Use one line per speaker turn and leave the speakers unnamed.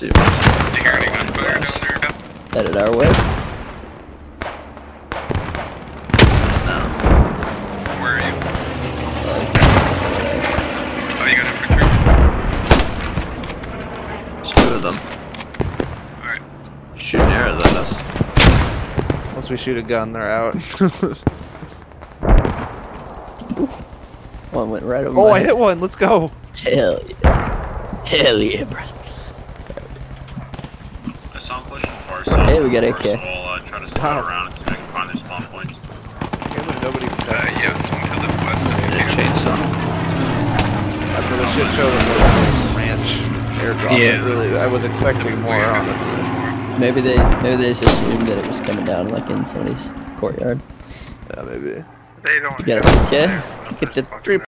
see.
Did you hear any gunfire down there?
Headed our way. No.
Where are you? Oh, you got infantry?
There's two of them.
Alright.
Shooting arrows at us.
Once we shoot a gun, they're out.
One went right over
Oh,
my
I
head.
hit one. Let's go.
Hell yeah. Hell yeah, bro.
I saw him pushing far south.
Hey, we got AK.
So I'll try to scout around and see if I can find their spawn points.
Nobody
Yeah, someone to the west.
Get a chainsaw.
after the shit show that was ranch airdrop, I was expecting more, honestly.
Maybe they just assumed that it was coming down like in somebody's courtyard.
Yeah, maybe.
They don't.
You got it, okay? Get the 3